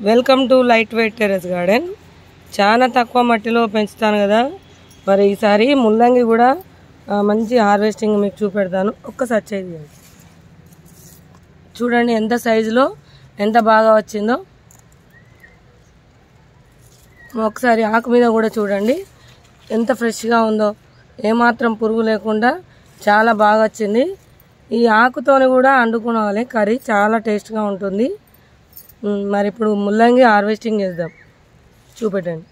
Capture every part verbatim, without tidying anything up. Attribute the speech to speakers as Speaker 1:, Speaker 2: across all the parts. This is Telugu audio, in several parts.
Speaker 1: Welcome to light weight terrace garden. చాలా తక్కువ మట్టిలో పెంచుతాను కదా, మరి ఈసారి ముల్లంగి కూడా మంచి హార్వెస్టింగ్ మీకు చూపెడతాను. ఒక్కసారి చేయండి, చూడండి ఎంత సైజులో ఎంత బాగా వచ్చిందో. ఒకసారి ఆకు మీద కూడా చూడండి ఎంత ఫ్రెష్గా ఉందో, ఏమాత్రం పురుగు లేకుండా చాలా బాగా వచ్చింది. ఈ ఆకుతోని కూడా వండుకోవాలి కర్రీ, చాలా టేస్ట్గా ఉంటుంది. మరి ఇప్పుడు ముల్లంగి హార్వెస్టింగ్ చేద్దాం, చూపెట్టండి.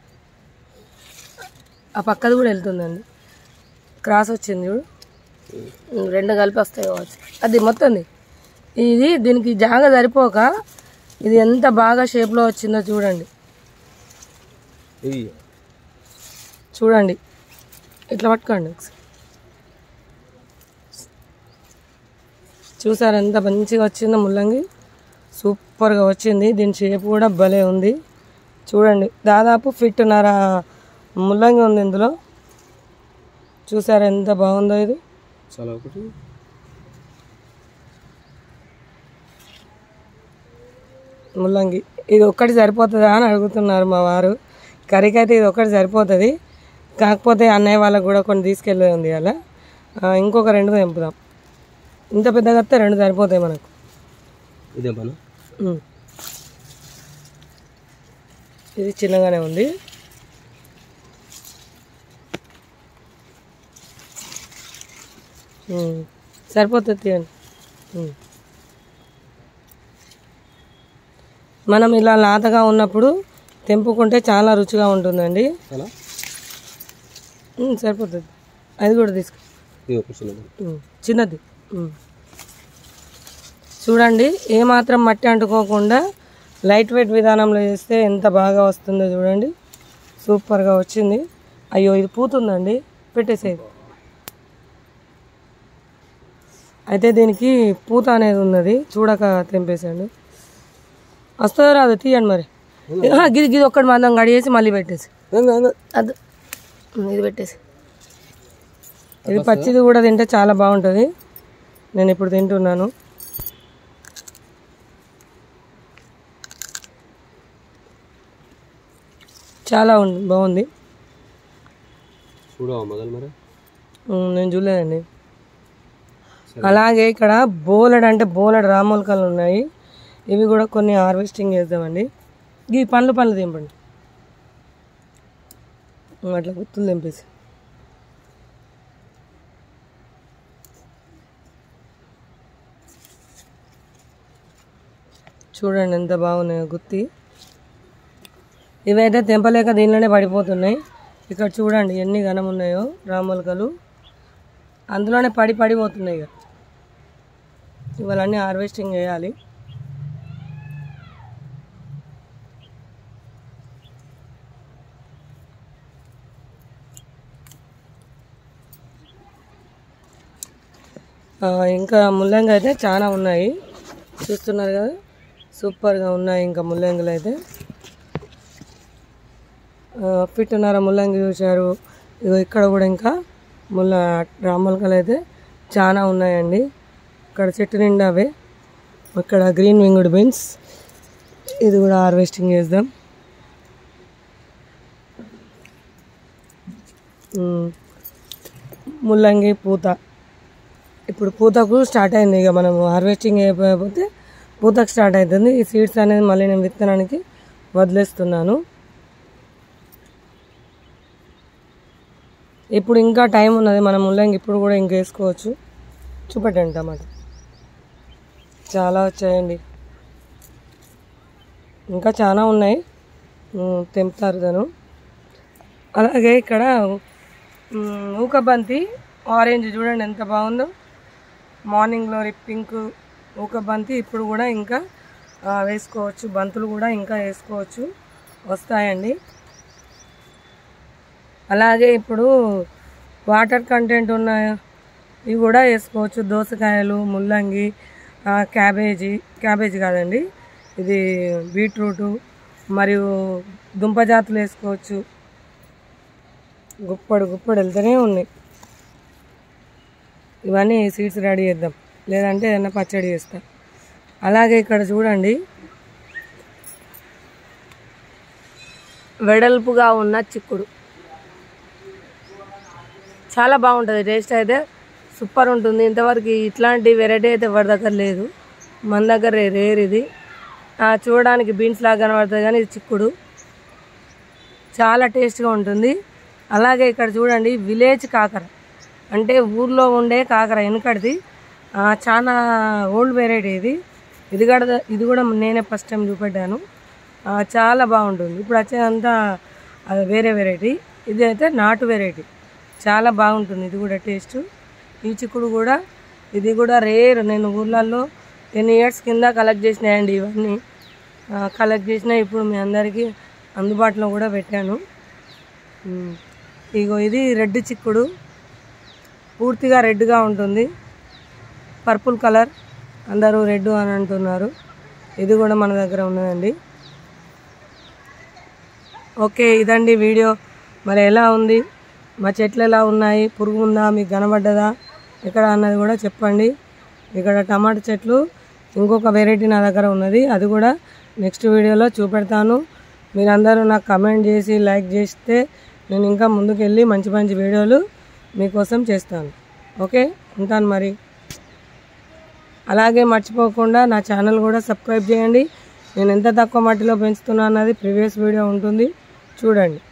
Speaker 1: ఆ పక్కది కూడా వెళ్తుందండి, క్రాస్ వచ్చింది చూడు, రెండు కలిపి వస్తాయి కావచ్చు. అది మొత్తంది ఇది, దీనికి జాగా సరిపోక ఇది ఎంత బాగా షేప్లో వచ్చిందో చూడండి. చూడండి ఇట్లా పట్టుకోండి ఒకసారి, చూసారు ఎంత మంచిగా వచ్చిందో ముల్లంగి, సూపర్గా వచ్చింది. దీని షేప్ కూడా భలే ఉంది చూడండి. దాదాపు ఫిట్న్నర ముల్లంగి ఉంది ఇందులో, చూసారు ఎంత బాగుందో. ఇది చాలా ఒకటి ముల్లంగి, ఇది ఒక్కటి సరిపోతుందా అని అడుగుతున్నారు మా వారు. కర్రీకి అయితే ఇది ఒక్కటి సరిపోతుంది, కాకపోతే అన్నయ్య వాళ్ళకు కూడా కొన్ని తీసుకెళ్ళేది ఉంది. అలా ఇంకొక రెండు తెంపుదాం. ఇంత పెద్దగా వస్తే రెండు సరిపోతాయి మనకు. ఇదే మన ఇది చిన్నగానే ఉంది. సరిపోతుంది, తీయండి. మనం ఇలా లాతగా ఉన్నప్పుడు తెంపుకుంటే చాలా రుచిగా ఉంటుందండి. సరిపోతుంది, అది కూడా తీసుకో, చిన్నది. చూడండి ఏమాత్రం మట్టి అంటుకోకుండా లైట్ వెయిట్ విధానంలో చేస్తే ఎంత బాగా వస్తుందో చూడండి, సూపర్గా వచ్చింది. అయ్యో ఇది పూతుందండి, పెట్టేసేది. అయితే దీనికి పూత అనేది ఉన్నది, చూడక తెంపేసండి. వస్తుందో రాదు తీయండి మరి. గిది గిది ఒక్కటి మందం గడిగేసి మళ్ళీ పెట్టేసి, అది ఇది పెట్టేసి. ఇది పచ్చిది కూడా తింటే చాలా బాగుంటుంది. నేను ఇప్పుడు తింటున్నాను. చాలా ఉంది, బాగుంది. నేను చూడలేదండి. అలాగే ఇక్కడ బోలెడ్ అంటే బోలెడ్ రామోల్కలు ఉన్నాయి, ఇవి కూడా కొన్ని హార్వెస్టింగ్ చేద్దామండి. ఈ పండ్లు పండ్లు తెంపండి, అట్లా గుత్తులు తెంపేసి. చూడండి ఎంత బాగున్నాయో గుత్తి. ఇవైతే తెంపలేక దీనిలోనే పడిపోతున్నాయి. ఇక్కడ చూడండి ఎన్ని ఘనం ఉన్నాయో రామోల్కలు, అందులోనే పడి పడిపోతున్నాయి. ఇక ఇవాళన్నీ హార్వెస్టింగ్ చేయాలి. ఇంకా ముల్లంగి అయితే చాలా ఉన్నాయి, చూస్తున్నారు కదా, సూపర్గా ఉన్నాయి. ఇంకా ముల్లంగిలు అయితే ఫిట్న్నర ముల్లంగి చూశారు. ఇగో ఇక్కడ కూడా ఇంకా ముల్ల రామోల్కలు అయితే చాలా ఉన్నాయండి. ఇక్కడ చెట్టు నిండా అవే. ఇక్కడ గ్రీన్ వింగ్డ్ బీన్స్, ఇది కూడా హార్వెస్టింగ్ చేద్దాం. ముల్లంగి పూత, ఇప్పుడు పూతకు స్టార్ట్ అయింది. ఇక మనం హార్వెస్టింగ్ అయిపోతే పూతకు స్టార్ట్ అవుతుంది. ఈ సీడ్స్ అనేది మళ్ళీ నేను విత్తనానికి వదిలేస్తున్నాను. ఇప్పుడు ఇంకా టైం ఉన్నది, మనం ముల్లంగి ఇప్పుడు కూడా ఇంకా వేసుకోవచ్చు. చూపెట్టండి టమాటా, చాలా వచ్చాయండి, ఇంకా చాలా ఉన్నాయి, తెంపుతారు తను. అలాగే ఇక్కడ ఊకబంతి ఆరెంజ్ చూడండి ఎంత బాగుందో, మార్నింగ్ గ్లోరీ పింక్ ఊకబంతి ఇప్పుడు కూడా ఇంకా వేసుకోవచ్చు. బంతులు కూడా ఇంకా వేసుకోవచ్చు, వస్తాయండి. అలాగే ఇప్పుడు వాటర్ కంటెంట్ ఉన్న ఇవి కూడా వేసుకోవచ్చు. దోసకాయలు, ముల్లంగి, క్యాబేజీ క్యాబేజీ కాదండి ఇది బీట్రూటు, మరియు దుంపజాతులు వేసుకోవచ్చు. గుప్పడు గుప్పడు వెళ్తూనే ఉన్నాయి. ఇవన్నీ సీడ్స్ రెడీ చేద్దాం, లేదంటే ఏదైనా పచ్చడి చేస్తాం. అలాగే ఇక్కడ చూడండి వెడల్పుగా ఉన్న చిక్కుడు చాలా బాగుంటుంది. టేస్ట్ అయితే సూపర్ ఉంటుంది. ఇంతవరకు ఇట్లాంటి వెరైటీ అయితే ఎవరి దగ్గర లేదు, మన దగ్గర రేర్ ఇది. చూడడానికి బీన్స్ లాగా కనబడుతుంది కానీ ఇది చిక్కుడు, చాలా టేస్ట్గా ఉంటుంది. అలాగే ఇక్కడ చూడండి విలేజ్ కాకర, అంటే ఊర్లో ఉండే కాకర, వెనుకడిది చాలా ఓల్డ్ వెరైటీ ఇది. ఇది కూడా ఇది కూడా నేనే ఫస్ట్ టైం చూపెట్టాను, చాలా బాగుంటుంది. ఇప్పుడు వచ్చేదంతా వేరే వెరైటీ, ఇది అయితే నాటు వెరైటీ, చాలా బాగుంటుంది. ఇది కూడా టేస్ట్. ఈ చిక్కుడు కూడా ఇది కూడా రేర్. నేను ఊర్లలో టెన్ ఇయర్స్ కింద కలెక్ట్ చేసినాయండి. ఇవన్నీ కలెక్ట్ చేసిన ఇప్పుడు మీ అందరికీ అందుబాటులో కూడా పెట్టాను. ఇగో ఇది రెడ్ చిక్కుడు, పూర్తిగా రెడ్గా ఉంటుంది, పర్పుల్ కలర్, అందరూ రెడ్ అని అంటున్నారు. ఇది కూడా మన దగ్గర ఉన్నదండి. ఓకే, ఇదండి వీడియో. మరి ఎలా ఉంది, మా చెట్లు ఎలా ఉన్నాయి, పురుగు ఉందా, మీకు కనబడ్డదా ఎక్కడ అన్నది కూడా చెప్పండి. ఇక్కడ టమాటా చెట్లు ఇంకొక వెరైటీ నా దగ్గర ఉన్నది, అది కూడా నెక్స్ట్ వీడియోలో చూపెడతాను. మీరందరూ నాకు కమెంట్ చేసి లైక్ చేస్తే నేను ఇంకా ముందుకెళ్ళి మంచి మంచి వీడియోలు మీకోసం చేస్తాను. ఓకే, ఉంటాను మరి. అలాగే మర్చిపోకుండా నా ఛానల్ కూడా సబ్స్క్రైబ్ చేయండి. నేను ఎంత తక్కువ మట్టిలో పెంచుతున్నా అన్నది ప్రీవియస్ వీడియో ఉంటుంది, చూడండి.